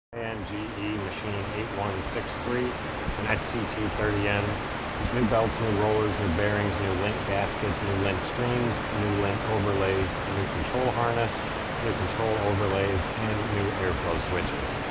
And GE machine 8163. It's an STT30N. There's new belts, new rollers, new bearings, new lint gaskets, new lint screens, new lint overlays, new control harness, new control overlays, and new airflow switches.